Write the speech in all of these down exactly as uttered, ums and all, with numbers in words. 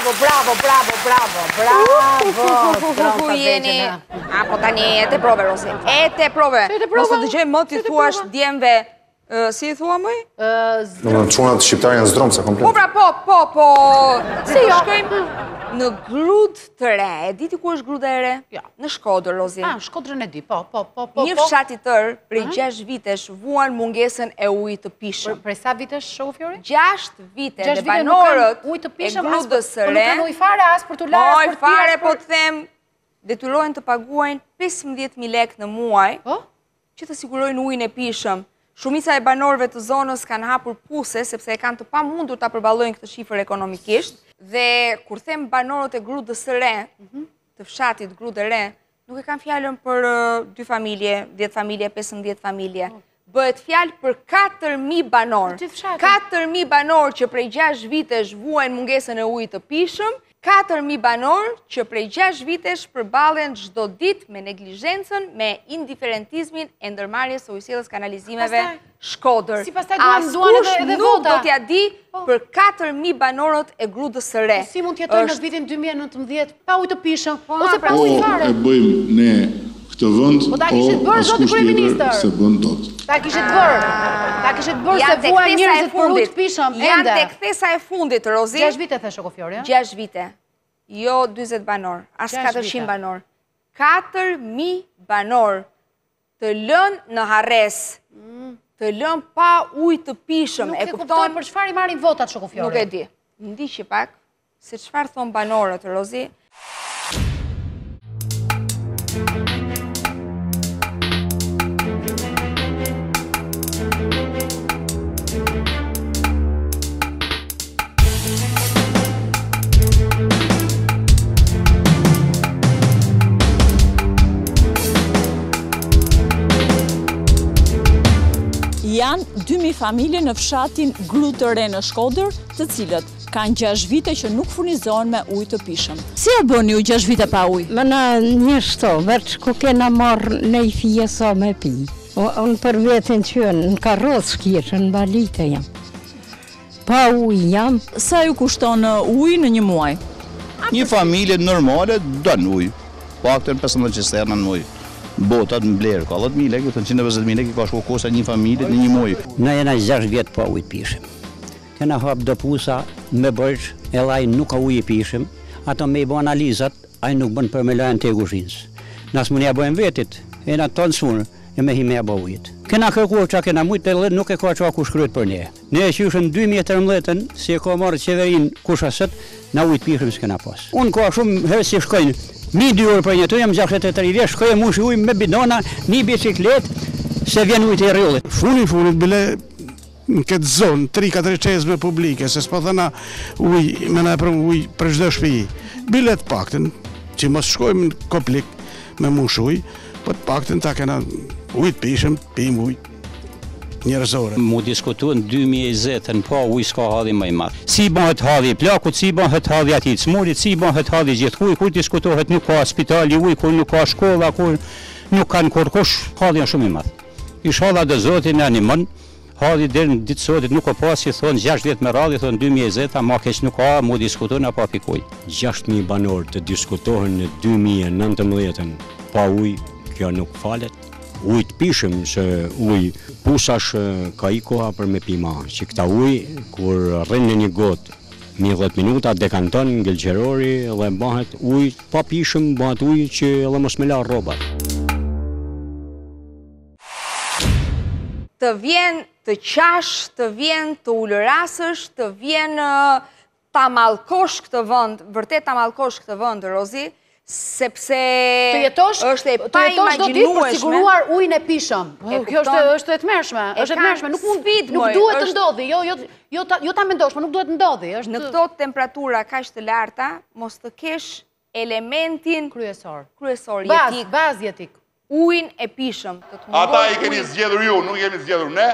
bravo, bravo, bravo, bravo, bravo. Ku jeni? A, po tani, e te prove, Rosi. E te prove. Mos të dëgjoj më ti thuash djemve, si i thua mëj? Në çunat shqiptarë janë zdromse komplet. Po pra, po, po, po. Si jo? Shkojmë në grud të re. E diti ku është gruda e re? Në Shkodër, Rozi. Ah, Shkodrën e di, po, po, po, po. Një fshat i tërë, prej gjashtë vitesh, vuan mungesën e ujit të pishëm. Prej sa vitesh, Shoku Fjori? Gjashtë vite, dhe banorët e grudës së re, nuk kanë ujë fare, as për t'u larë, as për t'u fare, po të them, detyrohen të paguajnë pesëmbëdhjetë mijë lekë në muaj, që të sigurojnë ujin e pishëm. Shumica e banorëve të zonës kanë hapur puse, sepse e kanë të pamundur ta përballojnë këtë shifër ekonomikisht, dhe kur them banorët e grudës së re, të fshatit grudë e re, nuk e kanë fjalën për dy familje, dhjetë familje, pesëmbëdhjetë familje. Bëhet fjalë për katër mijë banor. katër mijë banor që prej gjashtë vitesh vuajnë mungesën e ujit të pishëm, katër mijë banor që prej gjashtë vitesh përballen çdo ditë me neglizhencën, me indiferentizmin e ndërmarrjes së ujësjelljes kanalizimeve Shkodër. Si pastaj duan duan edhe nuk do t'ja di për katër mijë banorët e grudës së re. Si mund të jetojnë në vitin dy mijë e nëntëmbëdhjetë pa ujë të pishëm, ose pa ujë fare? E bëjmë ne këtë vend, po askush tjetër se bën dot. Ta kishit bërë, ta kishit bërë se vuajnë njerëzit për ujë të pishëm, ende. Janë tek thesa e fundit, Rozi. gjashtë vite, the Shoku Fjori, ja? gjashtë vite. Jo dyzet banor, as katërqind banor. katër mijë banor të lënë në harres, të lënë pa ujë të pishëm. Nuk e kuptoj për çfarë i marrin votat, Shoku Fjori. Nuk e di. Ndiqi pak se çfarë thon banorët, Rozi. Janë dy mijë familje në fshatin Grudë të Re në Shkodër, të cilët kanë gjashtë vite që nuk furnizohen me ujë të pishëm. Si e bëni ju gjashtë vite pa ujë? Më na një shto, veç ku kena marrë në i fije sa me pi. Unë për vetin që në karroc kishë, në balite jam. Pa ujë jam. Sa ju kushton ujë në një muaj? Një familje normale dënë ujë. Paktën pesëmbëdhjetë cisterna në ujë. Botat në blerë, ka dhjetë mijë lekë, njëqind e pesëdhjetë mijë lekë ka shku kosa një familje në një muaj. Na jena gjashtë vjet pa ujë të pishëm. Kena hap do pusa me bërç, e ai nuk ka ujë pishëm, ato me i bë analizat, ai nuk bën për me lajën te kuzhinës. Nas mund ja bëjmë vetit, e na ton sunë, e me hi me ja bë ujit. Kena kërkuar çka kena mujt edhe nuk e ka çka kush kryet për ne. Ne e qyshën dy mijë e tërmbëdhjetën, si e ka marrë qeverin kushasët, na ujë të pishëm s'kena pas. Unë ka shumë herë si shkojnë mi dy orë për një të jam gjashtë e të rivje, shkoj e mush ujë me bidona, një biciklet, se vjen ujë të i rrullit. Funit, funit, bile në këtë zonë, tri katër qezme publike, se s'pa thëna ujë, me na e për ujë për çdo shtëpi. Bile të paktën, që mos shkojmë në koplik me mush ujë, po të paktën ta kena ujë të pishëm, pim ujë. Njerëzore. Mu diskutuan dy mijë e njëzet pa ujë s'ka hadhi më i madh. Si bëhet hadhi plakut, si bëhet hadhi aty smurit, si bëhet hadhi gjithkujt, kur diskutohet nuk ka spitali ujë, kur nuk ka shkolla, kur nuk kanë kurkush, hadhi është shumë i madh. Inshallah do Zoti na animon. Hadhi deri në ditë sotit nuk ka pas, si thon gjashtë vjet me radhë, thon dy mijë e njëzet, ama keq nuk ka, mu diskutojnë apo pikoj. gjashtë mijë banor të diskutohen në dy mijë e nëntëmbëdhjetën pa ujë, kjo nuk falet. Ujë të pishëm, se ujë pusash ka i koha për me pima, që këta ujë, kur rrinë në një gotë, njëdhjetë minuta, dekanton ngëlqerori dhe bëhet ujë pa pishëm, bëhet ujë që edhe mos me la rrobat. Të vjen të qash, të vjen të ulërasësh, të vjen ta mallkosh këtë vend, vërtet ta mallkosh këtë vend, Rozi, sepse është e pa imagjinueshme për siguruar ujin e pishëm. Kjo është e tmerrshme, është e tmerrshme, nuk duhet të ndodhi, jo ta mendosh, por nuk duhet të ndodhi. Në këto temperatura kaq të larta, mos të kesh elementin kryesor, kryesor jetik, bazë jetik. Ujin e pishëm. Ata i keni zgjedhur ju, nuk jemi zgjedhur ne.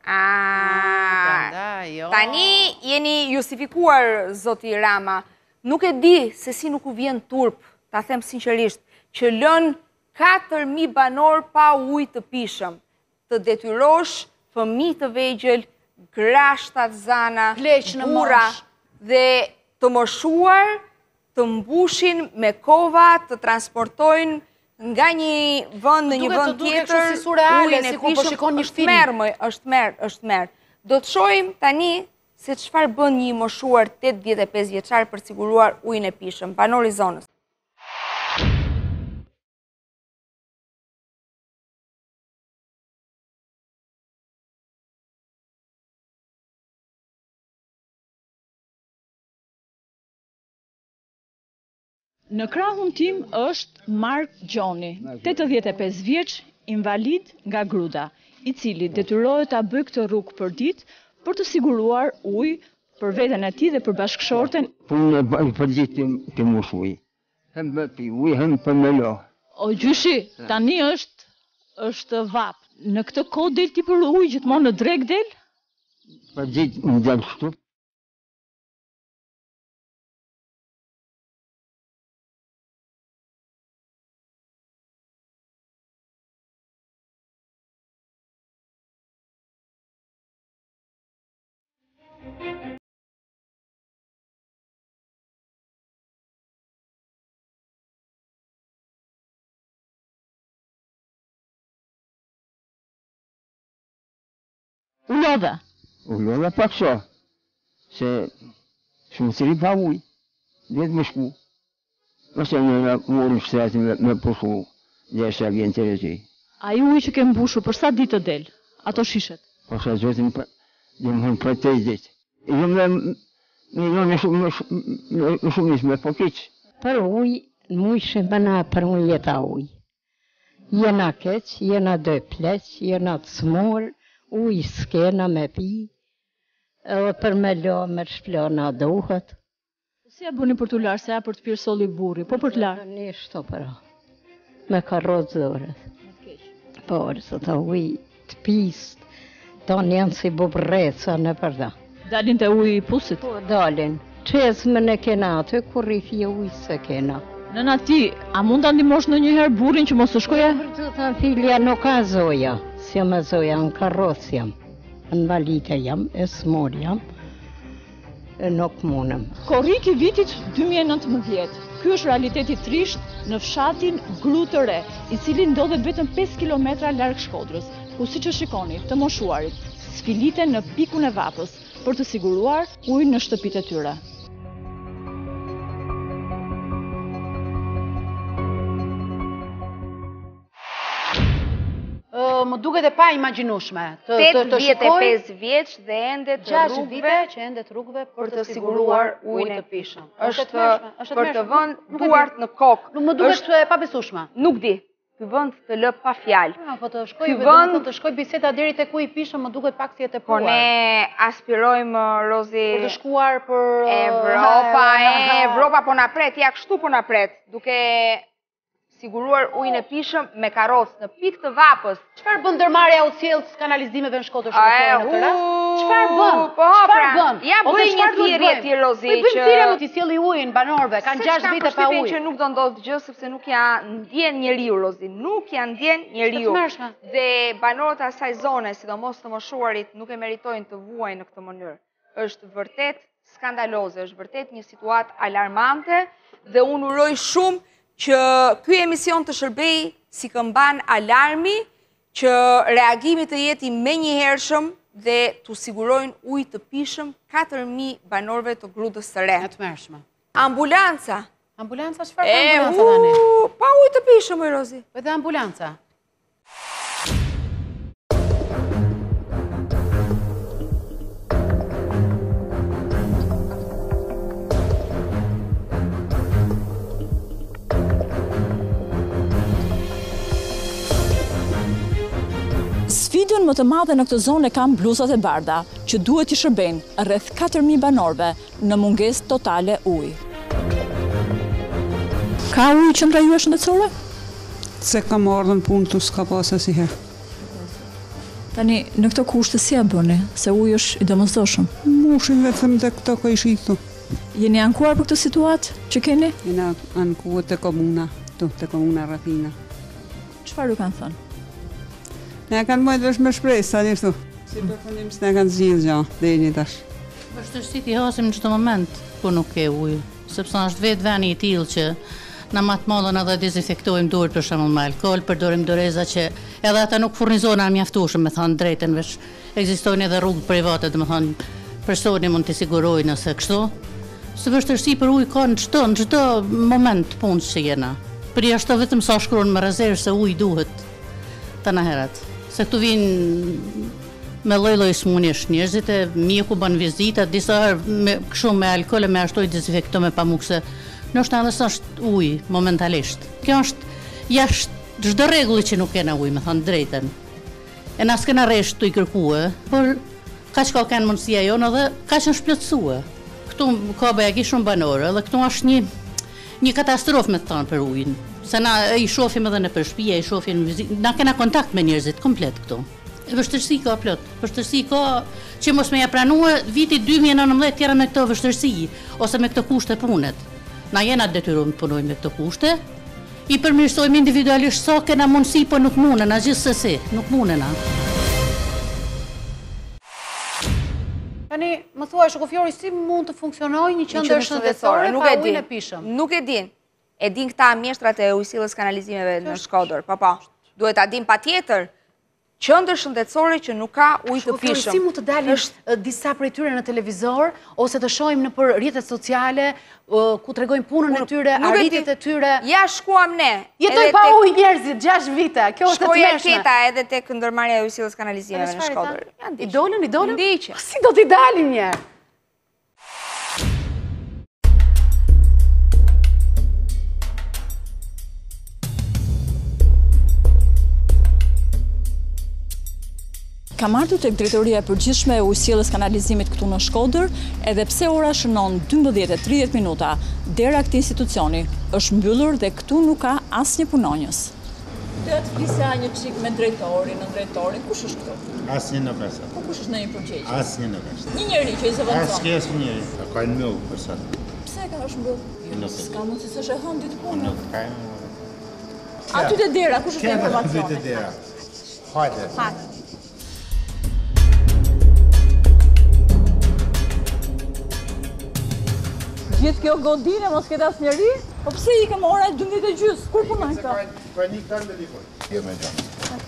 Tani jeni justifikuar, zoti Rama. Nuk e di se si nuk u vjen turp, ta them sinqerisht, që lën katër mijë banor pa ujë të pishëm, të detyrosh fëmijë të vegjël, grashta të zana, burra, dhe të moshuar të mbushin me kova, të transportojnë nga një vend në një vend tjetër ujin e pishëm. Është merë, më, është merë, është merë. Do të shohim tani se çfarë bën një moshuar tetëdhjetë e pesë vjeçar për të siguruar ujin e pishëm. Banori i zonës. Në krahun tim është Mark Gjoni, tetëdhjetë e pesë vjeç, invalid nga gruda, i cili detyrohet ta bëjë këtë rrugë për ditë për të siguruar ujë për veten e tij dhe për bashkëshorten. Punë për ditë të mos ujë. Hem pi ujë, hem për me lo. O gjyshi, tani është është vap. Në këtë kohë del ti për ujë gjithmonë në drek del? Për ditë më del kështu. U lodha? U lodha pak so, se shumë siri pa ujë, dhe të më shku. Ose në në morën shtretin me pushu, dhe se vjen të rezi. A i ujë që ke mbushu, për sa ditë të del, ato shishet? Për sa zotin, dhe më hënë për të ditë. Jo me, jo me shumë ishme, po kiqë. Për ujë, në mujshë bëna për unë jeta ujë. Jena keq, jena dë pleq, jena të smurë, ujë s'kena me pi, edhe për me lo, me shplona duhet. Si e bëni për të larë, se a për të pirë soli burri, po për të larë? Një shto për o, me karot zërët. Por, se të ujë të pistë, ta njënë si bubreca në përda. Dalin të ujë i pusit? Po, dalin. Qezme në kena atë, kur i fje ujë se kena. Nëna ti, a mund të ndimosh në njëherë burrin që mos të shkoja? Për të të filja nuk ka zoja. Si jam e zoja, në karroc jam, në valite jam, e smur jam, e nuk munëm. Korrik i vitit dy mijë e nëntëmbëdhjetë. Ky është realiteti trisht në fshatin Gru të Re, i cili ndodhet vetëm pesë kilometra larg Shkodrës, ku siç e shikoni, të moshuarit sfiliten në pikun e vapës për të siguruar ujin në shtëpitë e tyre. Më duket e pa imagjinueshme të tetëdhjetë e pesë vjeç dhe ende të rrugëve që ende të rrugëve për të siguruar ujin e pishëm. Është për të vënë duart në kokë. Nuk më duket e pabesueshme. Nuk di. Ky vend të lë pa fjalë. Po të shkoj vetëm të shkoj biseda deri tek uji i pishëm, më duket pak si e tepruar. Po ne aspirojmë, Rozi, për të shkuar për Evropa, Evropa po na pret, ja kështu po na pret, duke siguruar ujin e pishëm me karrocë në pikë të vapës. Çfarë bën ndërmarrja e udhësjellës kanalizimeve në Shkodër shkëlqyer në këtë rast? Çfarë bën? Po, çfarë bën? Ja bëj një thirrje ti Rozi që bëjmë thirrje më të sjelli ujin banorëve, kanë gjashtë vite pa ujë. Që nuk do ndodhë gjë sepse nuk ja ndjen njeriu Rozi, nuk ja ndjen njeriu. Dhe banorët e asaj zone, sidomos të moshuarit, nuk e meritojnë të vuajnë në këtë mënyrë. Është vërtet skandaloze, është vërtet një situatë alarmante dhe unë uroj shumë që ky emision të shërbej si këmban alarmi, që reagimi të jeti menjëhershëm dhe të sigurojnë ujë të pishëm katër mijë banorëve të Grudës së Re. Të mërshme. Ambulanca. Ambulanca, çfarë ka ambulanca tani? Pa ujë të pishëm, Rozi. Edhe ambulanca. Sfidën më të madhe në këtë zonë e kam bluzat e bardha, që duhet i shërbejnë rreth katër mijë banorëve në mungesë totale ujë. Ka ujë qendra juaj shëndetësore? Se kam ardhur në punë tu s'ka pas asnjëherë. Tani në këtë kushte si ja bëni, se uji është i domosdoshëm? Mushim vetëm tek këto që ishi këtu. Jeni ankuar për këtë situatë që keni? Jena ankuar te komuna, tu te komuna Rafina. Çfarë ju kanë thënë? Ne kanë mëjtë vesh me shpresë, sa njështu. Si përfundim së ne kanë zhjilë gja, dhe një tash. Vështërësit i hasim në çdo moment ku nuk ke ujë, sepse është vetë veni i tillë që na matë madhen edhe dezinfektojmë dorët për shembull me alkool, përdorim doreza që edhe ata nuk furnizohen mjaftueshëm, me thënë drejtën, veç ekzistojnë edhe rrugë private, domethënë personi mund të sigurojë nëse kështu. Se vështërsi për ujë ka në çdo në çdo moment punës që jena. Për jashtë vetëm sa shkruan me rezervë se ujë duhet të na herat. Se këtu vinë me lloj-lloj smundjesh njerëzit, e mjeku bën vizita, disa herë me kështu me alkool e me ashtu i dezinfekton me pamuk se nështë edhe sa është ujë momentalisht. Kjo është jashtë çdo rregulli që nuk kena ujë, me thënë drejtën. E na s'kena rresht të i kërkue, por kaq ka kanë mundësia jonë edhe kaq është plotësue. Këtu ka bëjaki shumë banore, edhe këtu është një një katastrofë me të thënë për ujin. Se na i shohim edhe në përshpije, i shohim në vizitë, na kena kontakt me njerëzit komplet këtu. E vështërsi ka plot, vështërsi ka që mos me ja pranue viti dy mijë e nëntëmbëdhjetë tjera me këto vështërsi, ose me këto kushte punet. Na jena detyruar të punojmë me këto kushte, i përmirësojmë individualisht sa kena mundësi, po nuk mundena gjithsesi, nuk mundena. Tani, më thuaj, Shokofjori, si mund të funksionojë një qendër shëndetësore pa ujin e pishëm? Nuk e din. E din këta mjeshtrat e ujësillës kanalizimeve në Shkodër, pa pa. Duhet ta din patjetër. Qendër shëndetësore që nuk ka ujë të pishëm. Si mund të dalin disa prej tyre në televizor, ose të shohim në për rrjetet sociale, ku tregojnë punën e tyre, arritjet e tyre? Ja, shkuam ne. Jetoj pa ujë njerëzit, gjashtë vite. Kjo është e tmeshme. Shkoja teta edhe tek ndërmarrja e ujësillës kanalizimeve në Shkodër. I dolën, i dolën? Ndiqe. Si do t'i dalin një? Kam ardhur tek drejtoria e përgjithshme e ujësillës kanalizimit këtu në Shkodër, edhe pse ora shënon dymbëdhjetë e tridhjetë minuta, dera këtij institucioni është mbyllur dhe këtu nuk ka asnjë punonjës. Të të flisja një çik me drejtorin, në drejtorin, kush është këtu? Asnjë nuk është. Po kush është në një përgjigje? Asnjë nuk është. Një njeri që i zëvendëson. Asnjë është njeri. Ka në mbyll për sa. Pse ka është mbyll? S'ka mundësi se është e hënë ditë punë. Nuk ka. Aty te dera, kush është informacioni? Aty te dera. Hajde. Hajde. Gjithë kjo godine, mos këtë asë njeri? Po pëse i kemë ora e dymbëdhjetë e gjysmë? Kur punojnë këta? Ka një kanë dhe dikoj. Jo me gjanë.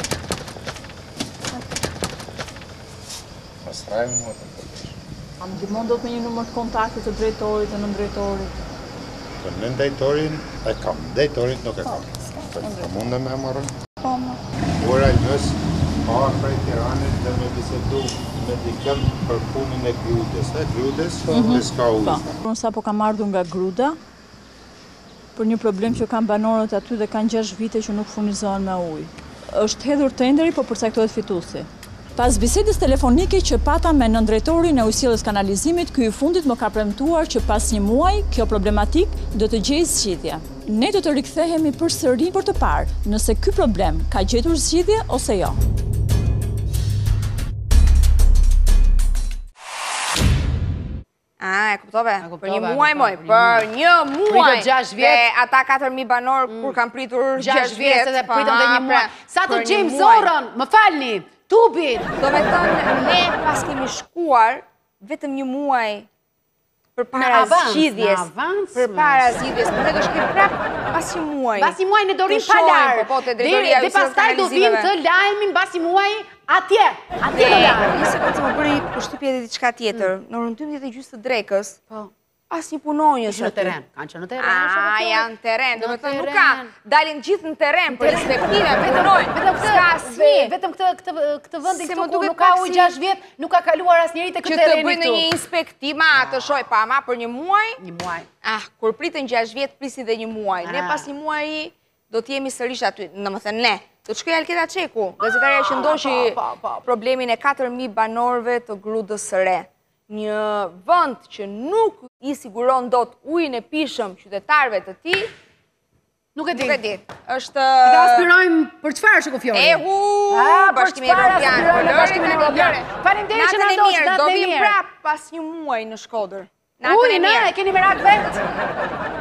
Pas rajmë më të përgjeshë. A më dimon do të me një numër të kontaktit të drejtorit, të nën drejtorit? Të nën drejtorin e kam, drejtorit nuk e kam. Të mundë me marrën. Po, më. Ora njës, pa prej Tiranit dhe me bisedu me dikëm për punën e Grudes. E Grudes, dhe s'ka ujë. Unë sa po kam ardhur nga Gruda, për një problem që kam banorët aty dhe kanë gjashtë vite që nuk furnizohen me ujë. Është hedhur tenderi, po përcaktohet fituesi. Pas bisedës telefonike që pata me nëndrejtorin e ujësillës kanalizimit, ky i fundit më ka premtuar që pas një muaj, kjo problematik do të gjejë zgjidhje. Ne do të rikthehemi përsëri për të parë nëse ky problem ka gjetur zgjidhje ose jo. A, e kuptove? Për një muaj moj, për një muaj. Dhe ata katër mijë banor, kur kanë pritur gjashtë vjetë. Dhe pritëm dhe një muaj. Sa të gjejmë zorën, më falni, tubin. Do me thënë, ne pas kemi shkuar vetëm një muaj për para zgjidhjes. Për para zgjidhjes. Për ne do shkrim prap pas një muaj. Pas një muaj në dorim palar. Dhe pastaj do vim të lajmin pas një muaj atje. Atje do lajmë. Një sekundë që më bëri përshtypje dhe diçka tjetër. Në orën dymbëdhjetë e gjysmë të drekës, asnjë punonjës në teren. Kanë qenë në teren. A, janë teren. Do me thënë nuk ka. Dalin gjithë në teren për respektive, punojnë. Ska asnjë. Vetëm këtë vendin këtu ku nuk ka ujë gjashtë vjet, nuk ka kaluar asnjëri te këtë tereni këtu. Që të bëjnë një inspektim, të shoj pa ama për një muaj. Një muaj. Ah, kur pritën gjashtë vjet, prisi dhe një muaj. Ne pas një muaji do të jemi sërish aty. Domethënë ne do të shkoj Alketa Çeku, gazetarja që ndoqi problemin e katër mijë banorëve të Grudës së Re. Një vend që nuk i siguron dot ujin e pishëm qytetarëve të tij. Nuk e di. Nuk e di. Është Ne aspirojmë për çfarë Shokofjori? E hu, Bashkimi Evropian, Bashkimi Evropian. Faleminderit që na ndoqët, do vim prap pas një muaji në Shkodër. Ujin, e keni merak vet?